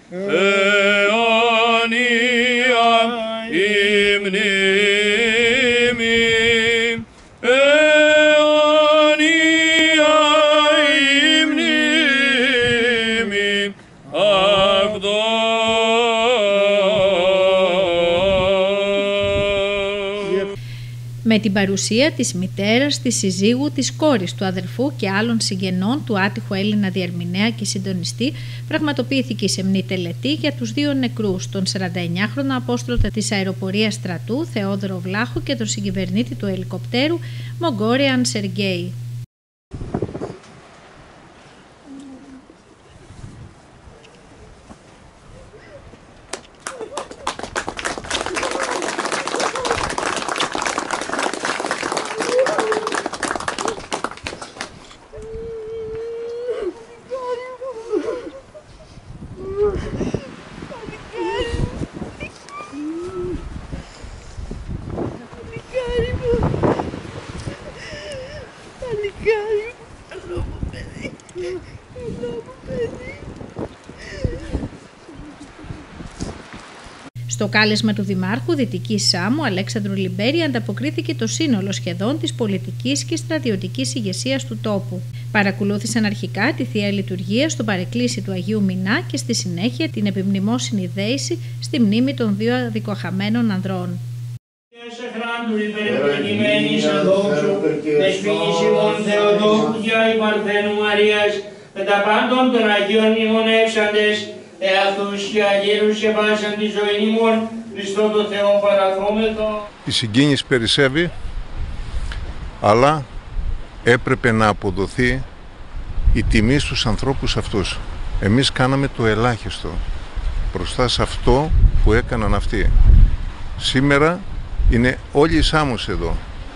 αιώνια η μνήμη, αιώνια η μνήμη αυτών. Με την παρουσία της μητέρας, της συζύγου, της κόρης, του αδερφού και άλλων συγγενών του άτυχου Έλληνα διερμηνέα και συντονιστή, πραγματοποιήθηκε η σεμνή τελετή για τους δύο νεκρούς, τον 49χρονο απόστρωτα της αεροπορίας στρατού Θεόδωρο Βλάχου και τον συγκυβερνήτη του ελικοπτέρου Μογκόριαν Σεργέη. Στο κάλεσμα του Δημάρχου Δυτικής Σάμου, Αλέξανδρου Λιμπέρη, ανταποκρίθηκε το σύνολο σχεδόν της πολιτικής και στρατιωτικής ηγεσίας του τόπου. Παρακολούθησαν αρχικά τη Θεία Λειτουργία στο παρεκκλήσι του Αγίου Μινά και στη συνέχεια την επιμνημόσυνη δέηση στη μνήμη των δύο αδικοχαμένων ανδρών. Με τα πάντων των Αγίων μνημονεύσαντες, εαυτούς και αγγέλους και πάσαν τη ζωή ημών, Χριστό το Θεό παραθόμεθο. Η συγκίνηση περισσεύει, αλλά έπρεπε να αποδοθεί η τιμή στους ανθρώπους αυτούς. Εμείς κάναμε το ελάχιστο μπροστά σε αυτό που έκαναν αυτοί. Σήμερα είναι όλοι οι Σάμους εδώ.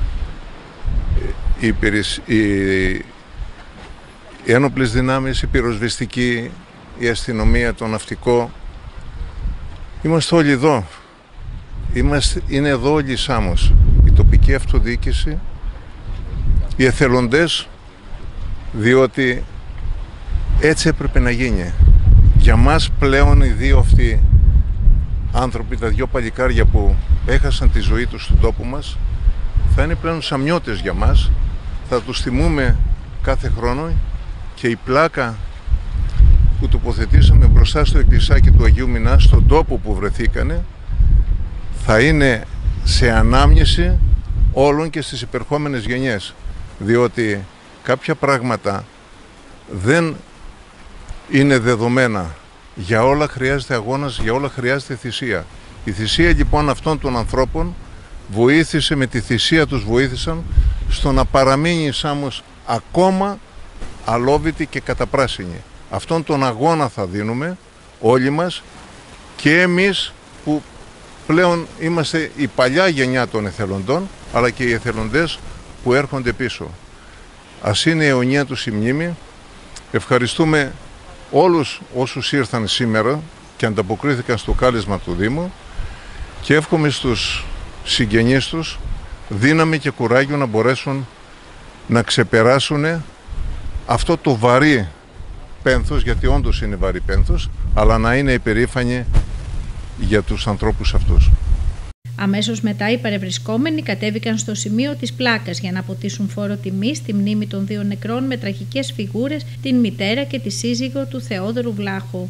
Οι ένοπλες δυνάμεις, η πυροσβεστική, η αστυνομία, το ναυτικό. Είμαστε όλοι εδώ. Είναι εδώ όλοι οι Σάμος. Η τοπική αυτοδιοίκηση, οι εθελοντές, διότι έτσι έπρεπε να γίνει. Για μας πλέον οι δύο αυτοί άνθρωποι, τα δυο παλικάρια που έχασαν τη ζωή τους στον τόπο μας, θα είναι πλέον σαμιώτες για μας. Θα τους θυμούμε κάθε χρόνο και η πλάκα που τοποθετήσαμε μπροστά στο εκκλησάκι του Αγίου Μινά, στον τόπο που βρεθήκανε, θα είναι σε ανάμνηση όλων και στις υπερχόμενες γενιές, διότι κάποια πράγματα δεν είναι δεδομένα. Για όλα χρειάζεται αγώνας, για όλα χρειάζεται θυσία. Η θυσία λοιπόν αυτών των ανθρώπων βοήθησε, με τη θυσία τους βοήθησαν στο να παραμείνει η Σάμος ακόμα αλόβητη και καταπράσινη. Αυτόν τον αγώνα θα δίνουμε όλοι μας, και εμείς που πλέον είμαστε η παλιά γενιά των εθελοντών, αλλά και οι εθελοντές που έρχονται πίσω. Ας είναι αιωνία τους η μνήμη. Ευχαριστούμε όλους όσους ήρθαν σήμερα και ανταποκρίθηκαν στο κάλεσμα του Δήμου, και εύχομαι στους συγγενείς τους δύναμη και κουράγιο να μπορέσουν να ξεπεράσουν αυτό το βαρύ πένθος, γιατί όντως είναι βαρύ πένθος, αλλά να είναι υπερήφανοι για τους ανθρώπους αυτούς. Αμέσως μετά οι παρευρισκόμενοι κατέβηκαν στο σημείο της πλάκας για να αποτίσουν φόρο τιμής στη μνήμη των δύο νεκρών με τραγικές φιγούρες, την μητέρα και τη σύζυγο του Θεόδωρου Βλάχου.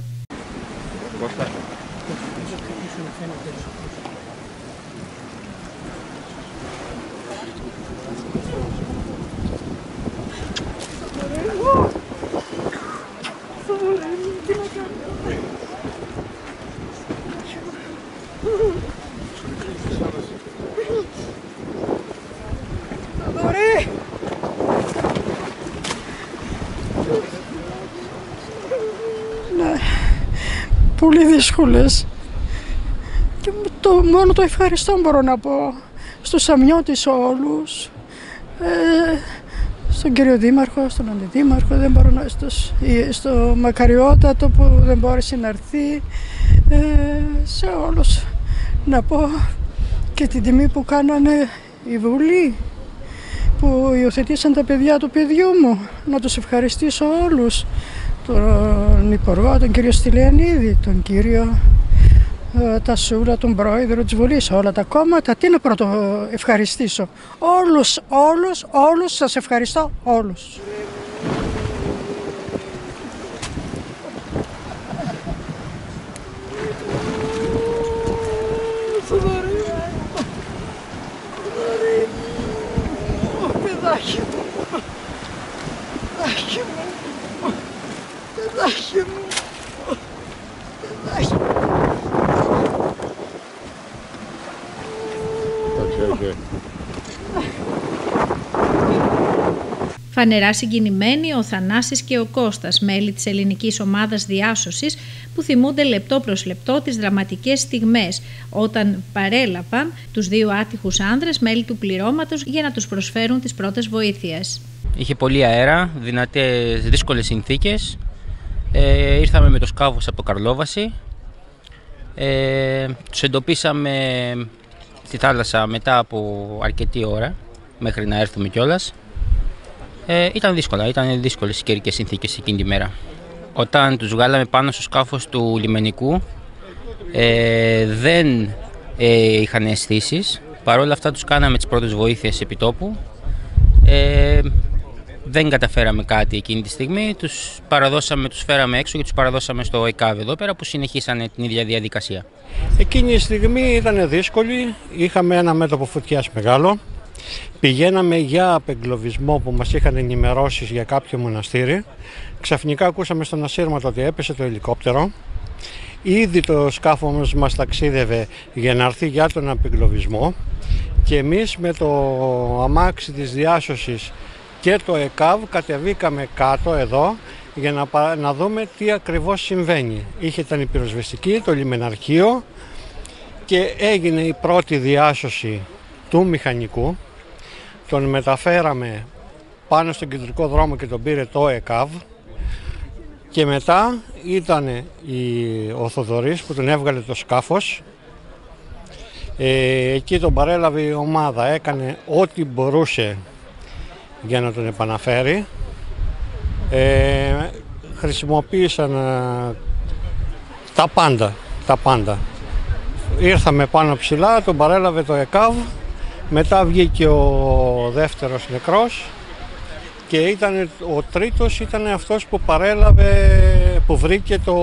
Ναι, πολύ δύσκολες, και μόνο το ευχαριστώ μπορώ να πω στους Σαμιώτες όλους, στον κύριο Δήμαρχο, στον Αντιδήμαρχο, δεν μπορώ να, στο Μακαριότατο που δεν μπόρεσε να έρθει, σε όλους να πω, και την τιμή που κάνανε η Βουλή που υιοθετήσαν τα παιδιά του παιδιού μου, να τους ευχαριστήσω όλους, τον Υπουργό, τον κύριο Στυλιανίδη, τον κύριο Τασούλα, τον πρόεδρο της Βουλής, όλα τα κόμματα. Τι να πρώτο ευχαριστήσω? Όλους, σας ευχαριστώ όλους. Παιδάκι μου. Φανερά συγκινημένοι ο Θανάσης και ο Κώστας, μέλη της ελληνικής ομάδας διάσωσης, που θυμούνται λεπτό προς λεπτό τις δραματικές στιγμές όταν παρέλαβαν τους δύο άτυχους άνδρες, μέλη του πληρώματος, για να τους προσφέρουν τις πρώτες βοήθειες. Είχε πολύ αέρα, δυνατές δύσκολες συνθήκες. Ήρθαμε με το σκάφος από το Καρλόβαση. Τους εντοπίσαμε στη θάλασσα μετά από αρκετή ώρα, μέχρι να έρθουμε κιόλας. Ήταν δύσκολες οι καιρικές συνθήκες εκείνη τη μέρα. Όταν τους βγάλαμε πάνω στο σκάφος του λιμενικού, δεν είχαν αισθήσεις. Παρ' όλα αυτά τους κάναμε τις πρώτες βοήθειες επί τόπου. Δεν καταφέραμε κάτι εκείνη τη στιγμή, τους φέραμε έξω και τους παραδώσαμε στο ΕΚΑΒ εδώ πέρα, που συνεχίσανε την ίδια διαδικασία. Εκείνη η στιγμή ήταν δύσκολη, είχαμε ένα μέτωπο φωτιάς μεγάλο, πηγαίναμε για απεγκλωβισμό που μας είχαν ενημερώσει για κάποιο μοναστήρι. Ξαφνικά ακούσαμε στον ασύρματο ότι έπεσε το ελικόπτερο. Ήδη το σκάφος μας ταξίδευε για να έρθει για τον απεγκλωβισμό και εμείς με το αμάξι της διάσωσης και το ΕΚΑΒ κατεβήκαμε κάτω εδώ για να δούμε τι ακριβώς συμβαίνει. Ήταν η πυροσβεστική, το λιμεναρχείο και έγινε η πρώτη διάσωση του μηχανικού. Τον μεταφέραμε πάνω στον κεντρικό δρόμο και τον πήρε το ΕΚΑΒ και μετά ήταν ο Θοδωρής που τον έβγαλε το σκάφος. Εκεί τον παρέλαβε η ομάδα, έκανε ό,τι μπορούσε για να τον επαναφέρει. Χρησιμοποίησαν τα πάντα. Ήρθαμε πάνω ψηλά, τον παρέλαβε το ΕΚΑΒ, μετά βγήκε ο δεύτερος νεκρός και ο τρίτος ήταν αυτός που που βρήκε το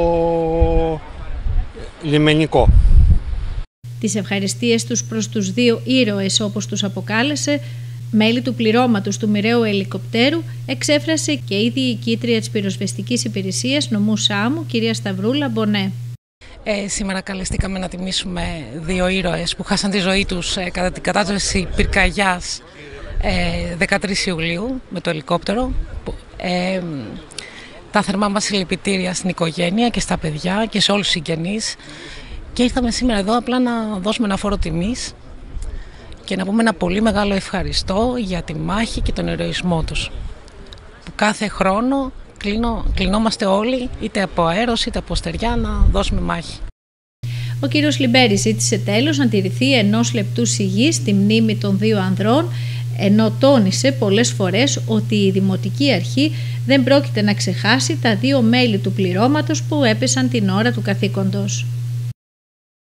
λιμενικό. Τις ευχαριστίες τους προς τους δύο ήρωες, όπως τους αποκάλεσε, μέλη του πληρώματος του μοιραίου ελικοπτέρου, εξέφρασε και η διοικήτρια της πυροσβεστικής υπηρεσίας νομού Σάμου, κυρία Σταυρούλα Μπονέ. Σήμερα καλεστήκαμε να τιμήσουμε δύο ήρωες που χάσαν τη ζωή τους κατά την κατάσταση πυρκαγιάς 13 Ιουλίου με το ελικόπτερο. Τα θερμά μας συλληπιτήρια στην οικογένεια και στα παιδιά και σε όλους τους συγγενείς. Και ήρθαμε σήμερα εδώ απλά να δώσουμε ένα φόρο τιμής και να πούμε ένα πολύ μεγάλο ευχαριστώ για τη μάχη και τον ηρωισμό τους. Που κάθε χρόνο κλεινόμαστε όλοι, είτε από αέρος είτε από στεριά, να δώσουμε μάχη. Ο κύριος Λιμπέρης ζήτησε τέλος να τηρηθεί 1 λεπτού σιγής στη μνήμη των δύο ανδρών, ενώ τόνισε πολλές φορές ότι η Δημοτική Αρχή δεν πρόκειται να ξεχάσει τα δύο μέλη του πληρώματος που έπεσαν την ώρα του καθήκοντος.